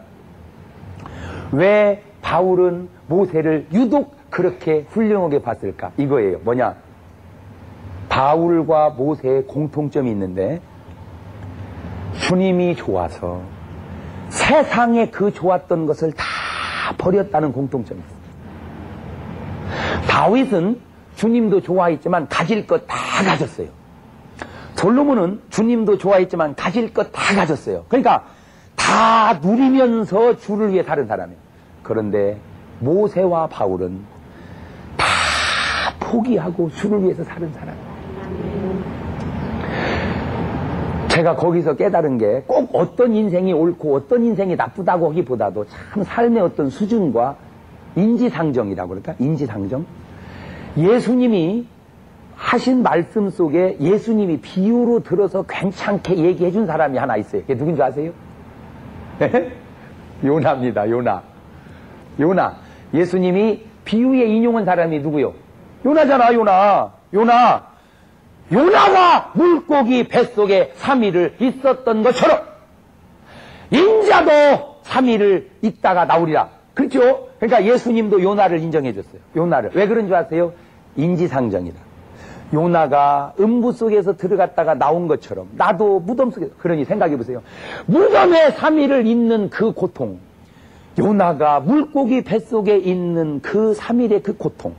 왜 바울은 모세를 유독 그렇게 훌륭하게 봤을까? 이거예요. 뭐냐? 바울과 모세의 공통점이 있는데, 주님이 좋아서 세상에 그 좋았던 것을 다 버렸다는 공통점이 있어요. 다윗은 주님도 좋아했지만 가질 것 다 가졌어요. 솔로몬은 주님도 좋아했지만 가질 것 다 가졌어요. 그러니까 다 누리면서 주를 위해 사는 사람이에요. 그런데 모세와 바울은 다 포기하고 주를 위해서 사는 사람이에요. 제가 거기서 깨달은 게 꼭 어떤 인생이 옳고 어떤 인생이 나쁘다고 하기보다도 참 삶의 어떤 수준과 인지상정이라고 그럴까? 인지상정? 예수님이 하신 말씀 속에 예수님이 비유로 들어서 괜찮게 얘기해 준 사람이 하나 있어요. 그게 누군지 아세요? 요나입니다. 요나. 요나. 예수님이 비유에 인용한 사람이 누구요? 요나잖아. 요나. 요나. 요나가 물고기 뱃속에 삼 일을 있었던 것처럼 인자도 삼 일을 있다가 나오리라. 그렇죠? 그러니까 예수님도 요나를 인정해 줬어요. 요나를. 왜 그런 줄 아세요? 인지상정이다. 요나가 음부 속에서 들어갔다가 나온 것처럼 나도 무덤 속에서, 그러니 생각해 보세요. 무덤에 삼 일을 있는 그 고통, 요나가 물고기 뱃속에 있는 그 삼 일의 그 고통,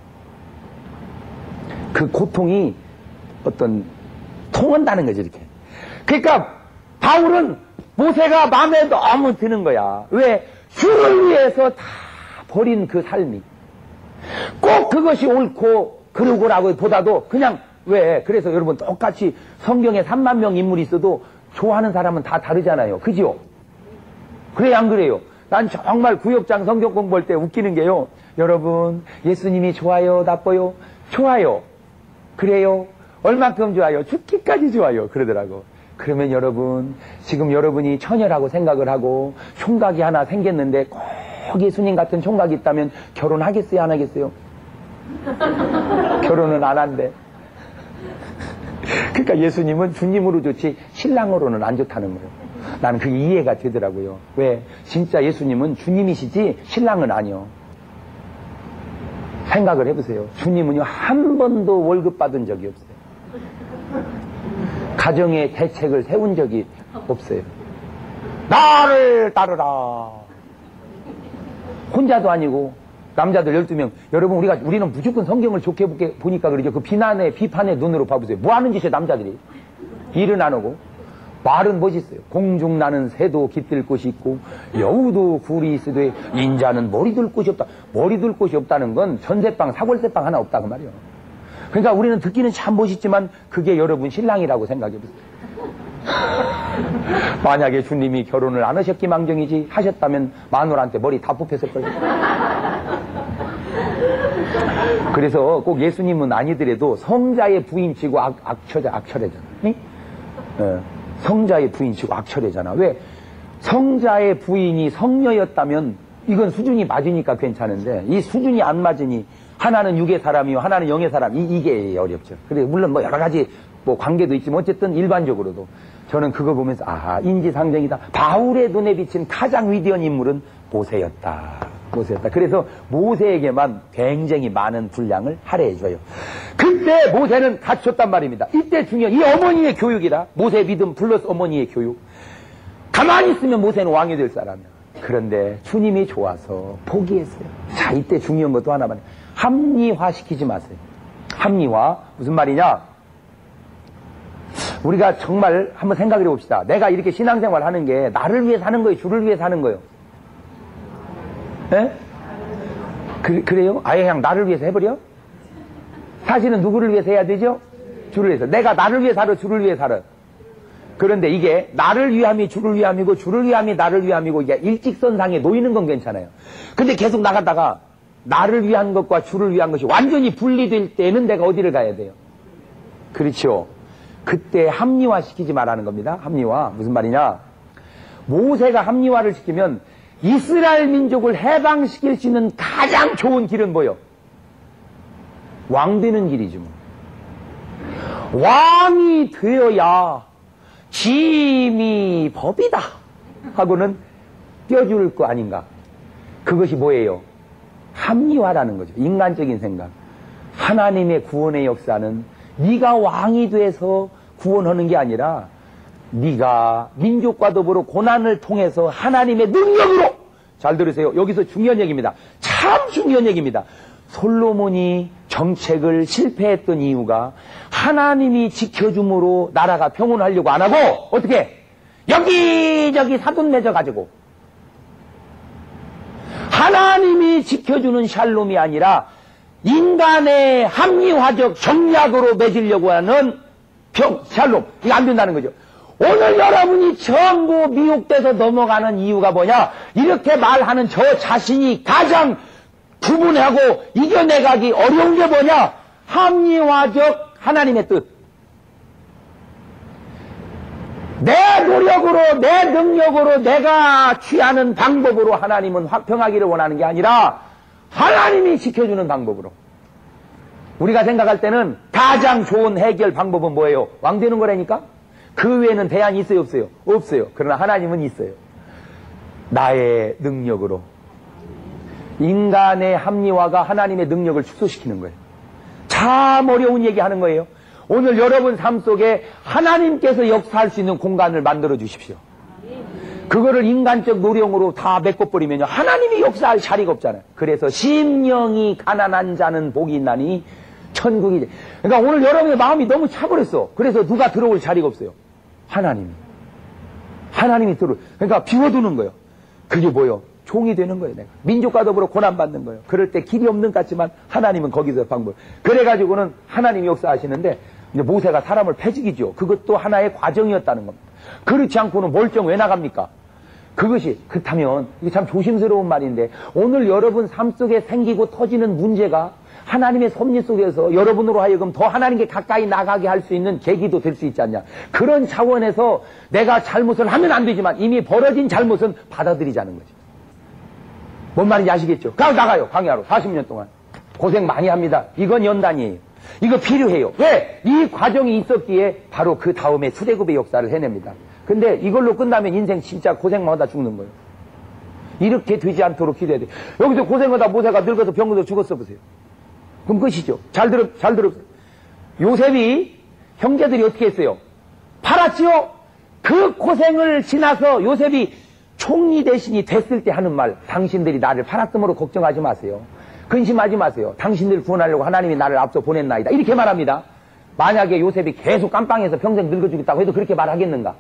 그 고통이 어떤 통한다는 거죠, 이렇게. 그러니까 바울은 모세가 마음에 너무 드는 거야. 왜? 주를 위해서 다 버린 그 삶이 꼭 그것이 옳고 그러고라고 보다도 그냥, 왜? 그래서 여러분 똑같이 성경에 삼만 명 인물이 있어도 좋아하는 사람은 다 다르잖아요. 그죠? 그래요, 안 그래요? 난 정말 구역장 성경 공부할 때 웃기는 게요. 여러분, 예수님이 좋아요, 나빠요? 좋아요. 그래요? 얼만큼 좋아요? 죽기까지 좋아요. 그러더라고. 그러면 여러분, 지금 여러분이 처녀라고 생각을 하고 총각이 하나 생겼는데 꼭 예수님 같은 총각이 있다면 결혼하겠어요, 안 하겠어요? 결혼은 안 한대. 그러니까 예수님은 주님으로 좋지 신랑으로는 안 좋다는 거예요. 나는 그게 이해가 되더라고요. 왜? 진짜 예수님은 주님이시지 신랑은 아니요. 생각을 해보세요. 주님은요 한 번도 월급 받은 적이 없어요. 가정의 대책을 세운 적이 없어요. 나를 따르라. 혼자도 아니고 남자들 열두 명. 여러분, 우리가 우리는 무조건 성경을 좋게 보니까 그러죠. 그 비난의 비판의 눈으로 봐보세요. 뭐 하는 짓이에요, 남자들이? 일은 안 하고 말은 멋있어요. 공중 나는 새도 깃들 곳이 있고 여우도 굴이 있으되 인자는 머리 둘 곳이 없다. 머리 둘 곳이 없다는 건 전세방 사골세방 하나 없다고 말이에요. 그러니까 우리는 듣기는 참 멋있지만 그게 여러분 신랑이라고 생각해 보세요. 만약에 주님이 결혼을 안 하셨기 망정이지 하셨다면 마누라한테 머리 다 뽑혔을 거예요. 그래서 꼭 예수님은 아니더라도 성자의 부인치고 악, 악처자, 악철회잖아. 응? 어, 성자의 부인치고 악철회잖아. 왜? 성자의 부인이 성녀였다면 이건 수준이 맞으니까 괜찮은데 이 수준이 안 맞으니 하나는 육의 사람이요 하나는 영의 사람, 이, 이게 어렵죠. 그래 물론 뭐 여러 가지 뭐 관계도 있지만 어쨌든 일반적으로도 저는 그거 보면서 아 인지상정이다. 바울의 눈에 비친 가장 위대한 인물은 모세였다. 모세였다. 그래서 모세에게만 굉장히 많은 분량을 할애해줘요. 그때 모세는 갖췄단 말입니다. 이때 중요한 이 어머니의 교육이다. 모세 믿음 플러스 어머니의 교육. 가만히 있으면 모세는 왕이 될 사람이야. 그런데 주님이 좋아서 포기했어요. 자, 이때 중요한 것도 하나만 해요. 합리화시키지 마세요. 합리화 무슨 말이냐? 우리가 정말 한번 생각해 봅시다. 내가 이렇게 신앙생활 하는 게 나를 위해 사는 거예요? 주를 위해 사는 거예요? 예? 그, 그래요? 아예 그냥 나를 위해서 해버려? 사실은 누구를 위해서 해야 되죠? 주를 위해서. 내가 나를 위해 살아, 주를 위해 살아. 그런데 이게 나를 위함이 주를 위함이고 주를 위함이 나를 위함이고 이게 일직선상에 놓이는 건 괜찮아요. 근데 계속 나가다가 나를 위한 것과 주를 위한 것이 완전히 분리될 때는 내가 어디를 가야 돼요? 그렇죠. 그때 합리화시키지 말라는 겁니다. 합리화. 무슨 말이냐? 모세가 합리화를 시키면 이스라엘 민족을 해방시킬 수 있는 가장 좋은 길은 뭐요? 왕 되는 길이죠. 왕이 되어야 짐이 법이다 하고는 떼어줄 거 아닌가. 그것이 뭐예요? 합리화라는 거죠. 인간적인 생각. 하나님의 구원의 역사는 네가 왕이 돼서 구원하는 게 아니라 네가 민족과 더불어 고난을 통해서 하나님의 능력으로, 잘 들으세요. 여기서 중요한 얘기입니다. 참 중요한 얘기입니다. 솔로몬이 정책을 실패했던 이유가 하나님이 지켜줌으로 나라가 평온하려고 안 하고 어떻게 여기저기 사돈 맺어가지고 하나님이 지켜주는 샬롬이 아니라 인간의 합리화적 정략으로 맺으려고 하는 병, 샬롬. 이거 안 된다는 거죠. 오늘 여러분이 전부 미혹돼서 넘어가는 이유가 뭐냐? 이렇게 말하는 저 자신이 가장 구분하고 이겨내가기 어려운 게 뭐냐? 합리화적 하나님의 뜻. 내 노력으로, 내 능력으로, 내가 취하는 방법으로 하나님은 화평하기를 원하는 게 아니라 하나님이 지켜주는 방법으로. 우리가 생각할 때는 가장 좋은 해결 방법은 뭐예요? 왕 되는 거라니까? 그 외에는 대안이 있어요, 없어요? 없어요. 그러나 하나님은 있어요. 나의 능력으로. 인간의 합리화가 하나님의 능력을 축소시키는 거예요. 참 어려운 얘기 하는 거예요. 오늘 여러분 삶 속에 하나님께서 역사할 수 있는 공간을 만들어 주십시오. 그거를 인간적 노력으로 다 메꿔버리면요, 하나님이 역사할 자리가 없잖아요. 그래서 심령이 가난한 자는 복이 있나니 천국이. 그러니까 오늘 여러분의 마음이 너무 차버렸어. 그래서 누가 들어올 자리가 없어요. 하나님이. 하나님이 들어. 그러니까 비워두는 거예요. 그게 뭐예요? 종이 되는 거예요. 내가 민족과 더불어 고난받는 거예요. 그럴 때 길이 없는 것 같지만 하나님은 거기서 방법. 그래가지고는 하나님이 역사하시는데, 이제 모세가 사람을 패죽이죠. 그것도 하나의 과정이었다는 겁니다. 그렇지 않고는 멀쩡 왜 나갑니까? 그것이 그렇다면 이게 참 조심스러운 말인데, 오늘 여러분 삶 속에 생기고 터지는 문제가 하나님의 섭리 속에서 여러분으로 하여금 더 하나님께 가까이 나가게 할 수 있는 계기도 될 수 있지 않냐. 그런 차원에서 내가 잘못을 하면 안 되지만 이미 벌어진 잘못은 받아들이자는 거지. 뭔 말인지 아시겠죠? 그냥 나가요. 광야로 사십 년 동안 고생 많이 합니다. 이건 연단이에요. 이거 필요해요. 왜? 이 과정이 있었기에 바로 그 다음에 출애굽의 역사를 해냅니다. 근데 이걸로 끝나면 인생 진짜 고생만 하다 죽는 거예요. 이렇게 되지 않도록 기도해야 돼요. 여기서 고생하다 모세가 늙어서 병들어 죽었어 보세요. 그럼 끝이죠. 잘 들어, 잘 들어. 요셉이 형제들이 어떻게 했어요? 팔았지요? 그 고생을 지나서 요셉이 총리 대신이 됐을 때 하는 말, 당신들이 나를 팔았으므로 걱정하지 마세요. 근심하지 마세요. 당신들 구원하려고 하나님이 나를 앞서 보냈나이다. 이렇게 말합니다. 만약에 요셉이 계속 깜빵에서 평생 늙어 죽겠다고 해도 그렇게 말하겠는가?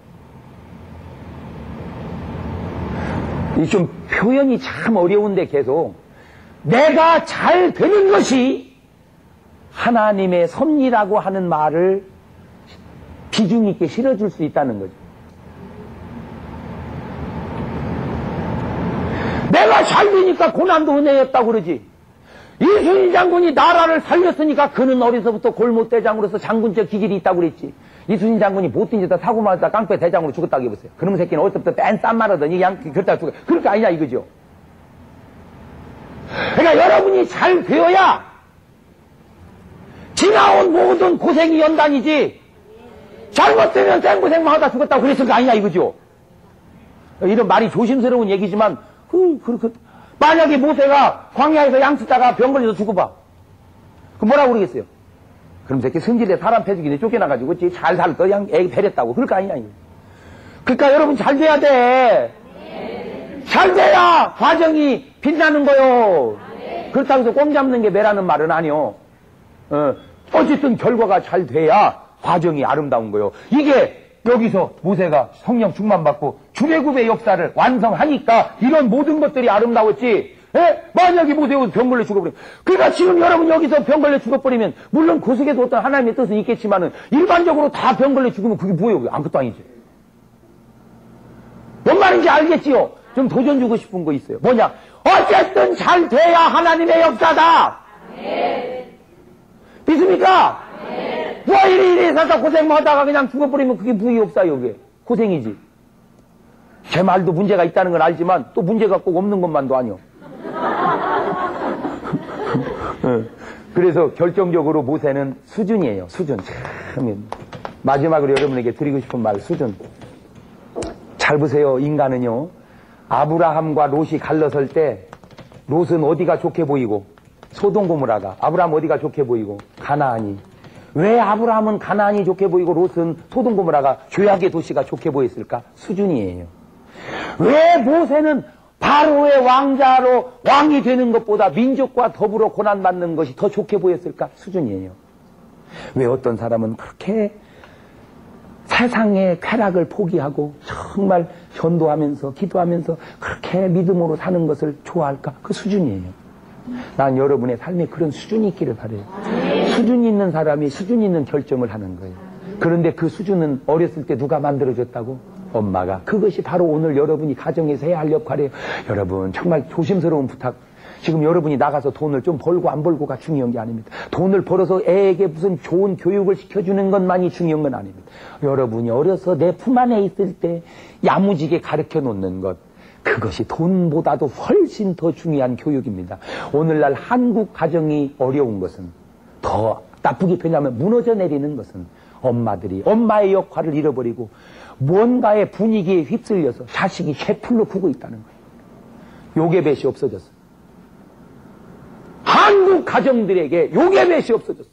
이 좀 표현이 참 어려운데 계속 내가 잘 되는 것이 하나님의 섭리라고 하는 말을 비중 있게 실어줄 수 있다는 거죠. 내가 잘 되니까 고난도 은혜였다고 그러지. 이순신 장군이 나라를 살렸으니까 그는 어려서부터 골목대장으로서 장군적 기질이 있다고 그랬지. 이순신 장군이 못된 짓다 사고 맞았다 깡패 대장으로 죽었다고 해보세요. 그놈의 새끼는 어려서부터 뺀 쌈말하더니 양 그렇다고 죽어. 그럴 거 아니냐 이거죠. 그러니까 여러분이 잘 되어야 지나온 모든 고생이 연단이지, 잘못되면 생고생만 하다 죽었다고 그랬을 거 아니냐 이거죠. 이런 말이 조심스러운 얘기지만 그, 그, 그, 만약에 모세가 광야에서 양 치다가 병 걸려서 죽어봐. 그 뭐라고 그러겠어요? 그럼 새끼 승질에 사람 패죽이네 쫓겨나가지고 잘 살 거 양 애기 배렸다고 그럴 거 아니냐 이거. 그러니까 여러분 잘 돼야 돼. 네. 잘 돼야 과정이 빛나는 거요. 네. 그렇다고 해서 꼼 잡는 게 매라는 말은 아니요. 어, 어쨌든 결과가 잘 돼야 과정이 아름다운 거요. 이게 여기서 모세가 성령 충만받고 출애굽의 역사를 완성하니까 이런 모든 것들이 아름다웠지. 에? 만약에 모세가 병 걸려 죽어버리면, 그러니까 지금 여러분 여기서 병 걸려 죽어버리면, 물론 그 속에도 어떤 하나님의 뜻은 있겠지만은 일반적으로 다 병 걸려 죽으면 그게 뭐예요? 아무것도 아니지. 뭔 말인지 알겠지요? 좀 도전 주고 싶은 거 있어요. 뭐냐? 어쨌든 잘 돼야 하나님의 역사다. 네. 믿습니까? 네. 뭐 이리 이리 살다 고생만 하다가 그냥 죽어버리면 그게 무의 없어요. 그게 고생이지. 제 말도 문제가 있다는 건 알지만 또 문제가 꼭 없는 것만도 아니요. 그래서 결정적으로 모세는 수준이에요. 수준. 참 마지막으로 여러분에게 드리고 싶은 말, 수준. 잘 보세요. 인간은요, 아브라함과 롯이 갈라설 때 롯은 어디가 좋게 보이고 소돔 고모라가, 아브라함 어디가 좋게 보이고 가나안이. 왜 아브라함은 가나안이 좋게 보이고 롯은 소돔 고모라가 죄악의 도시가 좋게 보였을까? 수준이에요. 왜 모세는 바로의 왕자로 왕이 되는 것보다 민족과 더불어 고난받는 것이 더 좋게 보였을까? 수준이에요. 왜 어떤 사람은 그렇게 세상의 쾌락을 포기하고 정말 전도하면서 기도하면서 그렇게 믿음으로 사는 것을 좋아할까? 그 수준이에요. 난 여러분의 삶에 그런 수준이 있기를 바라요. 수준이 있는 사람이 수준 있는 결정을 하는 거예요. 그런데 그 수준은 어렸을 때 누가 만들어줬다고? 엄마가. 그것이 바로 오늘 여러분이 가정에서 해야 할 역할이에요. 여러분 정말 조심스러운 부탁. 지금 여러분이 나가서 돈을 좀 벌고 안 벌고가 중요한 게 아닙니다. 돈을 벌어서 애에게 무슨 좋은 교육을 시켜주는 것만이 중요한 건 아닙니다. 여러분이 어려서 내 품 안에 있을 때 야무지게 가르쳐 놓는 것, 그것이 돈보다도 훨씬 더 중요한 교육입니다. 오늘날 한국 가정이 어려운 것은, 더 나쁘게 표현하면 무너져 내리는 것은 엄마들이 엄마의 역할을 잃어버리고 뭔가의 분위기에 휩쓸려서 자식이 쇠풀로 크고 있다는 거예요. 요괴뱃이 없어졌어. 한국 가정들에게 요괴벳이 없어졌어.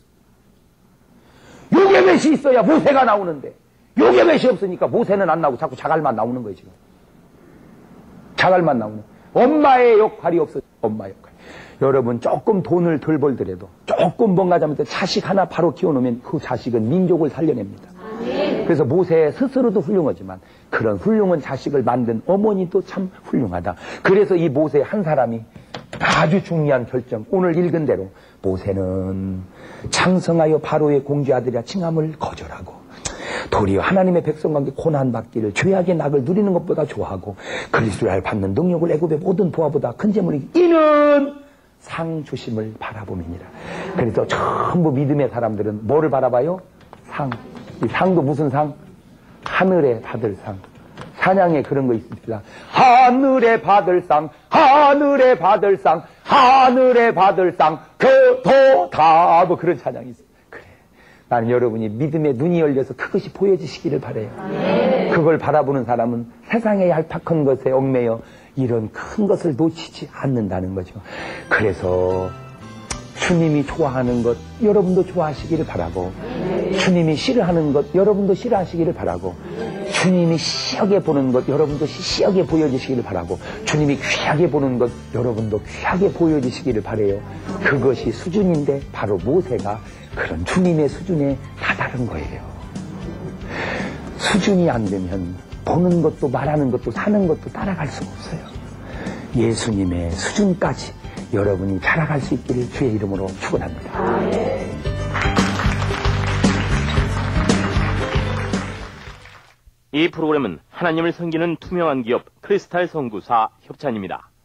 요괴벳이 있어야 모세가 나오는데 요괴벳이 없으니까 모세는 안 나오고 자꾸 자갈만 나오는 거예요. 지금 자갈만 나오는 엄마의 역할이 없어. 엄마 역할. 여러분 조금 돈을 덜 벌더라도 조금 뭔가 잘못해 자식 하나 바로 키워놓으면 그 자식은 민족을 살려냅니다. 그래서 모세 스스로도 훌륭하지만 그런 훌륭한 자식을 만든 어머니도 참 훌륭하다. 그래서 이 모세 한 사람이 아주 중요한 결정, 오늘 읽은 대로 모세는 창성하여 바로의 공주 아들이라 칭함을 거절하고 도리어 하나님의 백성과 함께 고난받기를 죄악의 낙을 누리는 것보다 좋아하고 그리스도를 받는 능력을 애굽의 모든 부하보다 큰 재물이 이는 상 주심을 바라봄이니라. 그래서 전부 믿음의 사람들은 뭐를 바라봐요? 상. 이 상도 무슨 상? 하늘에 받을 상. 찬양에 그런 거 있습니다. 하늘에 받을 상, 하늘에 받을 상, 하늘에 받을 상, 그도다 뭐 그런 찬양이 있어요. 그래. 나는 여러분이 믿음의 눈이 열려서 그것이 보여지시기를 바라요. 네. 그걸 바라보는 사람은 세상의 얄팍한 것에 얽매여 이런 큰 것을 놓치지 않는다는 거죠. 그래서 주님이 좋아하는 것 여러분도 좋아하시기를 바라고, 주님이 싫어하는 것 여러분도 싫어하시기를 바라고, 주님이 시하게 보는 것 여러분도 시하게 보여지시기를 바라고, 주님이 귀하게 보는 것 여러분도 귀하게 보여지시기를 바라요. 그것이 수준인데 바로 모세가 그런 주님의 수준에 다다른 거예요. 수준이 안 되면 보는 것도 말하는 것도 사는 것도 따라갈 수가 없어요. 예수님의 수준까지 여러분이 자라갈 수 있기를 주의 이름으로 축원합니다. 이 프로그램은 하나님을 섬기는 투명한 기업 크리스탈 선구사 협찬입니다.